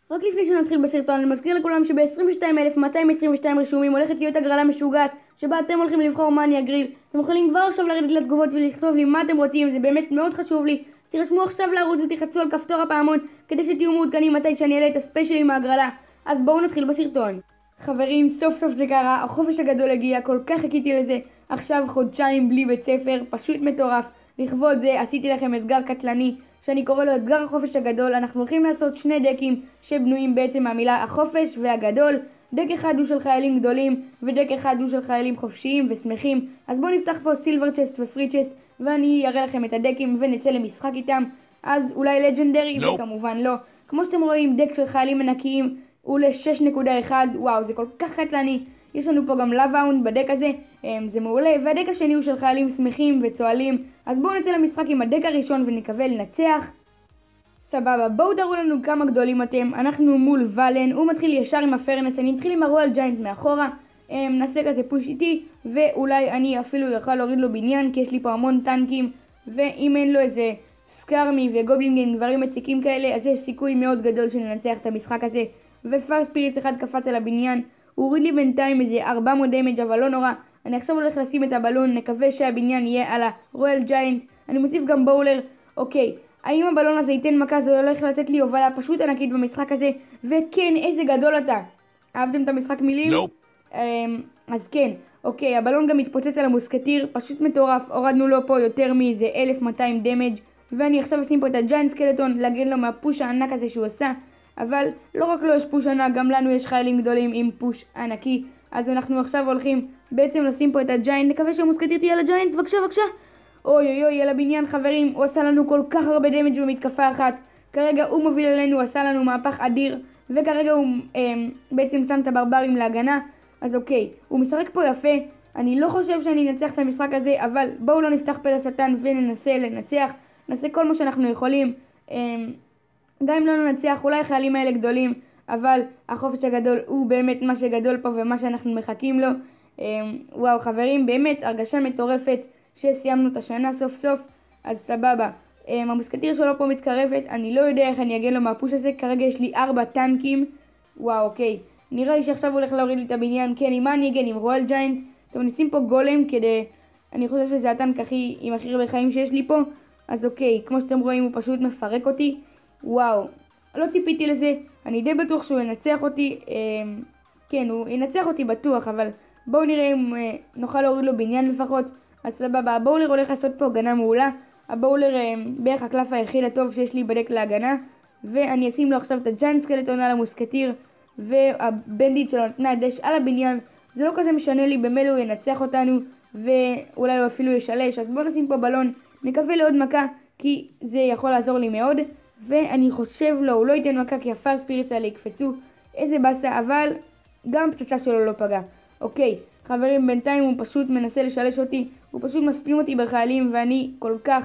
רק לפני שנתחיל בסרטון, אני מזכיר לכולם שב-22,222 רשומים הולכת להיות הגרלה משוגעת שבה אתם הולכים לבחור מה אני אגריל. אתם יכולים כבר עכשיו לרדת לתגובות ולכתוב לי מה אתם רוצים, זה באמת מאוד חשוב לי. תירשמו עכשיו לערוץ ותחצו על כפתור הפעמון כדי שתהיו מעודכנים מתי שאני אעלה את הספיישלים מהגרלה. אז בואו נתחיל בסרטון. חברים, סוף סוף זה קרה, החופש הגדול הגיע, כל כך חיכיתי לזה. עכשיו חודשיים בלי בית ספר, פשוט מטורף. לכבוד זה עשיתי לכם אתגר קטלני שאני קורא לו אתגר החופש הגדול. אנחנו הולכים לעשות שני דקים שבנויים בעצם מהמילה החופש והגדול. דק אחד הוא של חיילים גדולים ודק אחד הוא של חיילים חופשיים ושמחים. אז בואו נפתח פה סילבר צ'סט ופרי צ'סט ואני אראה לכם את הדקים ונצא למשחק איתם. אז אולי לג'נדרי וכמובן לא. כמו שאתם רואים, דק של חיילים ענקיים הוא ל-6.1. וואו, זה כל כך קטלני. יש לנו פה גם לאב-האונד בדק הזה, זה מעולה. והדק השני הוא של חיילים שמחים וצועלים. אז בואו נצא למשחק עם הדק הראשון ונקווה לנצח. סבבה, בואו תראו לנו כמה גדולים אתם. אנחנו מול ולן, הוא מתחיל ישר עם הפרנס, אני אתחיל עם הרואל ג'יינט מאחורה. נעשה כזה פוש איתי, ואולי אני אפילו יוכל להוריד לו בניין כי יש לי פה המון טנקים. ואם אין לו איזה סקרמי וגובלינגן דברים מציקים כאלה, אז יש סיכוי מאוד גדול שננצח את המשחק הזה. ופאר ספיריץ אחד קפץ על הבניין, הוא הוריד לי בינתיים איזה 400 דמג' אבל לא נורא. אני עכשיו הולך לשים את הבלון, נקווה שהבניין יהיה על הרואל ג'יינט. אני מוסיף גם בולר. אוקיי, האם הבלון הזה ייתן מכה? זה הולך לתת לי הובלה פשוט ענקית במשחק הזה. וכן, איזה גדול אתה. אהבתם את המשחק מילים? אז כן, אוקיי, הבלון גם מתפוצץ על המוסקטיר, פשוט מטורף. הורדנו לו פה יותר מאיזה 1200 דמג' ואני עכשיו אשים פה את הג'יינט סקלטון להגן לו מהפוש הענק הזה שהוא עשה. אבל לא רק לו יש פוש ענק, גם לנו יש חיילים גדולים עם פוש ענקי. אז אנחנו עכשיו הולכים בעצם לשים פה את הג'יינט. נקווה שהמוסקטיר תהיה לג'יינט, בבקשה בבקשה. אוי אוי אוי, על הבניין חברים, הוא עשה לנו כל כך הרבה דמג' במתקפה אחת. כרגע הוא מוביל אלינו, הוא עשה לנו מהפך אדיר. וכרגע הוא בעצם שם את הברברים להגנה. אז אוקיי, הוא משחק פה יפה. אני לא חושב שאני אנצח את המשחק הזה, אבל בואו לא נפתח פה לשטן וננסה לנצח. נעשה כל מה שאנחנו יכולים. גם אם לא ננצח, אולי החיילים האלה גדולים, אבל החופש הגדול הוא באמת מה שגדול פה ומה שאנחנו מחכים לו. וואו חברים, באמת הרגשה מטורפת שסיימנו את השנה סוף סוף. אז סבבה, המוסקטיר שלו פה מתקרבת, אני לא יודע איך אני אגן לו מהפוש הזה. כרגע יש לי 4 טנקים. וואו אוקיי, נראה לי שעכשיו הוא הולך להוריד לי את הבניין. כן, עם מה אני אגן? עם רואל ג'יינט. טוב, נשים פה גולם כדי, אני חושב שזה הטנק עם הכי הרבה חיים שיש לי פה. אז אוקיי, כמו שאתם רואים הוא פשוט מפרק אותי. וואו, לא ציפיתי לזה. אני די בטוח שהוא ינצח אותי. כן, הוא ינצח אותי בטוח, אבל בואו נראה אם נוכל להוריד לו בניין לפחות. אז סבבה, הבולר הולך לעשות פה הגנה מעולה. הבולר בערך הקלף היחיד הטוב שיש לי בדק להגנה. ואני אשים לו עכשיו את הג'יינט סקלטון על המוסקטיר, והבנדיט שלו נתנה דש על הבניין. זה לא כזה משנה לי, במילא הוא ינצח אותנו ואולי הוא אפילו ישלש. אז בואו נשים פה בלון, נקווה לעוד מכה כי זה יכול לעזור לי מאוד. ואני חושב לו, הוא לא ייתן מכה כי הפאר ספיריץ האלה יקפצו. איזה בסה, אבל גם פצצה שלו לא פגע. אוקיי, חברים, בינתיים הוא פשוט מנסה לשלש אותי. הוא פשוט מספים אותי בחיילים ואני כל כך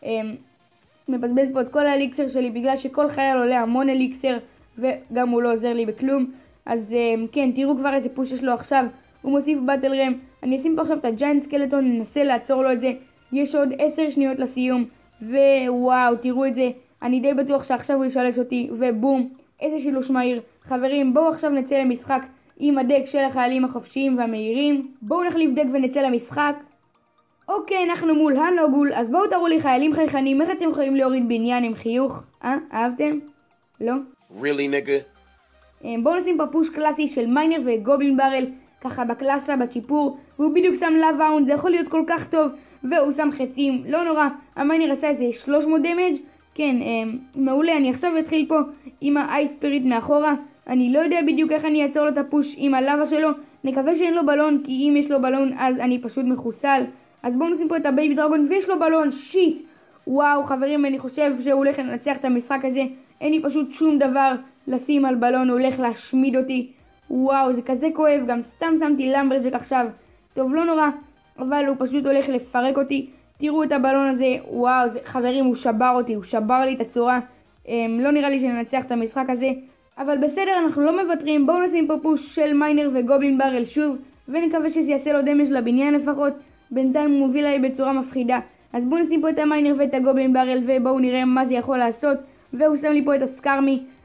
מבזבז פה את כל האליקסר שלי בגלל שכל חייל עולה המון אליקסר וגם הוא לא עוזר לי בכלום. אז כן, תראו כבר איזה פוש יש לו עכשיו. הוא מוסיף בטל רם. אני אשים פה עכשיו את הג'יינט סקלטון, ננסה לעצור לו את זה. יש עוד 10 שניות לסיום. ווואו, תראו את זה. אני די בטוח שעכשיו הוא ישלש אותי, ובום, איזה שילוש מהיר. חברים, בואו עכשיו נצא למשחק עם הדק של החיילים החופשיים והמהירים. בואו נחליף דק ונצא למשחק. אוקיי, אנחנו מול הנוגול, אז בואו תראו לי חיילים חייכנים, איך אתם יכולים להוריד בניין עם חיוך? אהבתם? לא? Really, nigga? בואו נשים פה פוש קלאסי של מיינר וגובלין ברל, ככה בקלאסה, בצ'יפור, והוא בדיוק שם לאב-האונד, זה יכול להיות כל כך טוב, והוא שם חצים, לא נורא, המיינר עשה איזה 300 דמג'. כן, מעולה. אני עכשיו אתחיל פה עם האייס ספיריט מאחורה. אני לא יודע בדיוק איך אני אעצור לו את הפוש עם הלאבה שלו. נקווה שאין לו בלון, כי אם יש לו בלון אז אני פשוט מחוסל. אז בואו נשים פה את הבייבי דרגון ויש לו בלון, שיט. וואו חברים, אני חושב שהוא הולך לנצח את המשחק הזה. אין לי פשוט שום דבר לשים על בלון, הוא הולך להשמיד אותי. וואו, זה כזה כואב, גם סתם שמתי למברג'ק עכשיו. טוב, לא נורא, אבל הוא פשוט הולך לפרק אותי. תראו את הבלון הזה, וואו, חברים, הוא שבר אותי, הוא שבר לי את הצורה. לא נראה לי שננצח את המשחק הזה, אבל בסדר, אנחנו לא מוותרים. בואו נשים פה פוש של מיינר וגובלין ברל שוב, ונקווה שזה יעשה לו דמג' לבניין לפחות. בינתיים הוא מוביל לי בצורה מפחידה. אז בואו נשים פה את המיינר ואת הגובלין ברל, ובואו נראה מה זה יכול לעשות. והוא שם לי פה את הסקרמי.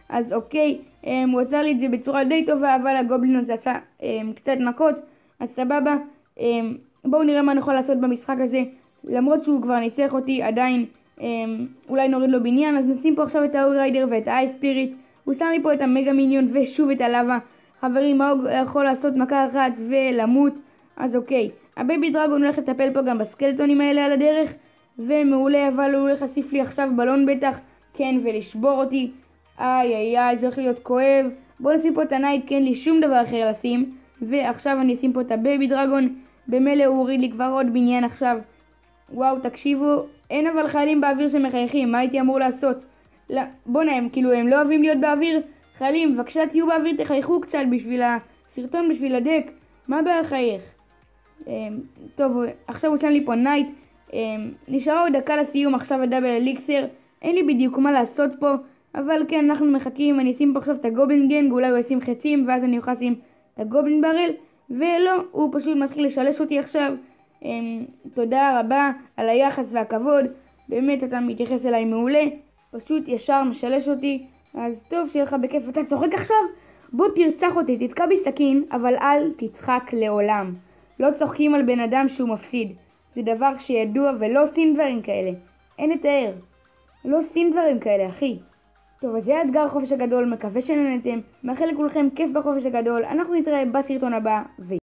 אז אוקיי, הוא עצר לי את זה בצורה די טובה, אבל הגובלין הזה עשה קצת מכות, אז סבבה. בואו נראה מה נוכל לעשות במשחק הזה. למרות שהוא כבר ניצח אותי, עדיין אולי נוריד לו בניין. אז נשים פה עכשיו את האוג ריידר ואת האי ספיריט. הוא שם לי פה את המגה מיניון ושוב את הלאבה. חברים, האוג יכול לעשות מכה אחת ולמות. אז אוקיי, הבייבי דרגון הולך לטפל פה גם בסקלטונים האלה על הדרך, ומעולה, אבל הוא הולך להוסיף לי עכשיו בלון בטח, כן, ולשבור אותי. איי, זה הולך להיות כואב. בואו נשים פה את הנייט, כי אין לי שום דבר אחר לשים. ועכשיו אני אשים פה את הבייבי דרגון. במילא הוא הוריד לי כבר עוד בניין עכשיו. וואו, תקשיבו, אין אבל חיילים באוויר שמחייכים, מה הייתי אמור לעשות? בוא'נה, הם לא אוהבים להיות באוויר? חיילים, בבקשה תהיו באוויר, תחייכו קצת בשביל הסרטון, בשביל הדק. מה הבעיה לחייך? טוב, עכשיו הוא שם לי פה נייט. נשארה עוד דקה לסיום, עכשיו הדאבל אליקסר. אין לי בדיוק מה לעשות פה, אבל כן, אנחנו מחכים. אני אשים פה עכשיו את הגובלין גנג, אולי הוא ישים חצים, ואז אני אוכל לשים את הגובלין ברל. ולא, הוא פשוט מתחיל לשלש אותי עכשיו. תודה רבה על היחס והכבוד, באמת אתה מתייחס אליי מעולה, פשוט ישר משלש אותי. אז טוב, שיהיה לך בכיף. אתה צוחק עכשיו? בוא תרצח אותי, תתקע בי סכין, אבל אל תצחק לעולם. לא צוחקים על בן אדם שהוא מפסיד, זה דבר שידוע, ולא עושים דברים כאלה, אין לתאר, לא עושים דברים כאלה אחי. טוב, אז זה האתגר חופש הגדול, מקווה שנהנתם, מאחל לכולכם כיף בחופש הגדול. אנחנו נתראה בסרטון הבא